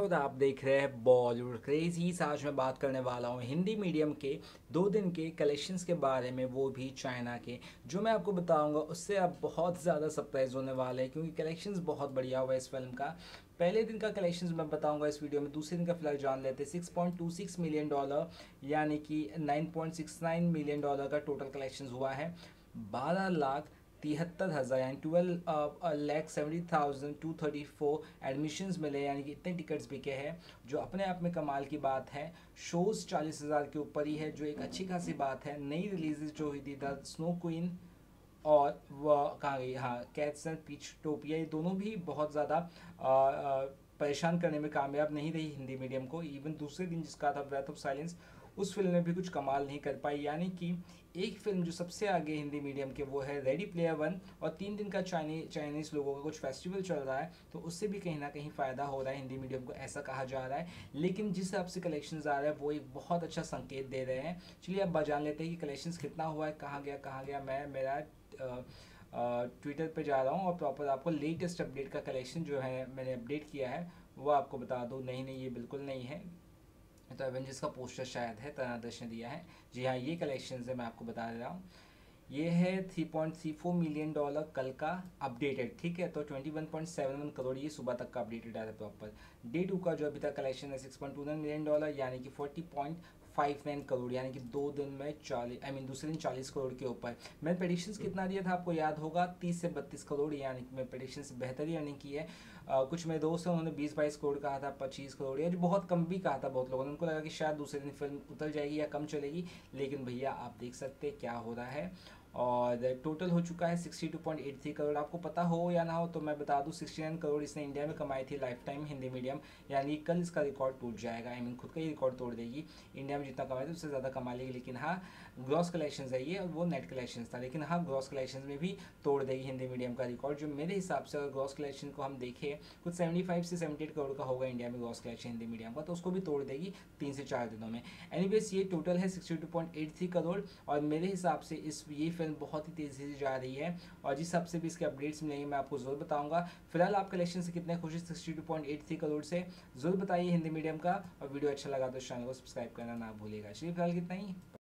और आप देख रहे हैं बॉलीवुड क्रेजीज। आज मैं बात करने वाला हूँ हिंदी मीडियम के 2 दिन के कलेक्शंस के बारे में, वो भी चाइना के। जो मैं आपको बताऊंगा उससे आप बहुत ज़्यादा सरप्राइज होने वाले हैं, क्योंकि कलेक्शंस बहुत बढ़िया हुआ है इस फिल्म का। पहले दिन का कलेक्शंस मैं बताऊंगा इस वीडियो में। दूसरे दिन का फिलहाल जान लेते हैं। $6.26 मिलियन यानी कि $9.69 मिलियन का टोटल कलेक्शंस हुआ है। 12,73,000 यानी 12,70,234 एडमिशन्स मिले, यानी कि इतने टिकट्स बिके हैं, जो अपने आप में कमाल की बात है। शोज़ 40,000 के ऊपर ही है, जो एक अच्छी खासी बात है। नई रिलीजेज जो हुई थी द स्नो क्वीन और वह कहाँ गई, हाँ, कैट्स एंड पीचटोपिया, ये दोनों भी बहुत ज़्यादा परेशान करने में कामयाब नहीं रही हिंदी मीडियम को। इवन दूसरे दिन जिसका था ब्रेथ ऑफ साइलेंस, उस फिल्म ने भी कुछ कमाल नहीं कर पाई। यानी कि एक फिल्म जो सबसे आगे हिंदी मीडियम के वो है रेडी प्लेयर वन। और 3 दिन का चाइनीज़ लोगों का कुछ फेस्टिवल चल रहा है, तो उससे भी कहीं ना कहीं फ़ायदा हो रहा है हिंदी मीडियम को, ऐसा कहा जा रहा है। लेकिन जिस हिसाब से कलेक्शन आ रहा है वो एक बहुत अच्छा संकेत दे रहे हैं। चलिए अब जान लेते हैं कि कलेक्शन कितना हुआ है, कहाँ गया मैं मेरा ट्विटर पे जा रहा हूँ और प्रॉपर आपको लेटेस्ट अपडेट का कलेक्शन जो है मैंने अपडेट किया है वो आपको बता दूँ। नहीं, ये बिल्कुल नहीं है। तो एवेंजर्स का पोस्टर शायद है, तनादर्श ने दिया है। जी हाँ, ये कलेक्शन है, मैं आपको बता दे रहा हूँ। ये है $3.34 मिलियन कल का अपडेटेड, ठीक है। तो 21.71 करोड़ ये सुबह तक का अपडेटेड आया था प्रॉपर। डे 2 का जो अभी तक कलेक्शन है $6.29 मिलियन, यानी कि 40.59 करोड़, यानी कि 2 दिन में 40, दूसरे दिन 40 करोड़ के ऊपर। मैंने प्रेडिक्शंस कितना दिया था आपको याद होगा, 30 से 32 करोड़, यानी कि मैं प्रेडिक्शन से बेहतर ही अर्निंग की है। कुछ मेरे दोस्त हैं, उन्होंने 20-22 करोड़ कहा था, 25 करोड़, या जो बहुत कम भी कहा था बहुत लोगों ने। उनको लगा कि शायद दूसरे दिन फिल्म उतर जाएगी या कम चलेगी, लेकिन भैया आप देख सकते हैं क्या हो रहा है। और टोटल हो चुका है 62.83 करोड़। आपको पता हो या ना हो तो मैं बता दूं, 69 करोड़ इसने इंडिया में कमाई थी लाइफ टाइम हिंदी मीडियम। यानी कल इसका रिकॉर्ड टूट जाएगा, खुद का ही रिकॉर्ड तोड़ देगी। इंडिया में जितना कमाई थी उससे ज़्यादा कमा लेगी। लेकिन हाँ, ग्रॉस कलेक्शन है ये, वो नेट कलेक्शन था, लेकिन हाँ, ग्रॉस कलेक्शन में भी तोड़ देगी हिंदी मीडियम का रिकॉर्ड। जो मेरे हिसाब से अगर ग्रॉस कलेक्शन को हम देखें, कुछ 75 से 78 करोड़ का होगा इंडिया में ग्रॉस कलेक्शन हिंदी मीडियम का, तो उसको भी तोड़ देगी 3 से 4 दिनों में। एनीवेज ये टोटल है 62.83 करोड़। और मेरे हिसाब से ये फिल्म बहुत ही तेज़ी से जा रही है, और जिस हिसाब से भी इसके अपडेट्स मिलेंगे मैं आपको जरूर बताऊंगा। फिलहाल आप कलेक्शन से कितने खुश हैं 62.83 करोड़ से, जरूर बताइए हिंदी मीडियम का। और वीडियो अच्छा लगा तो चैनल को सब्सक्राइब करना ना भूलिएगा। चलिए फिलहाल कितना ही।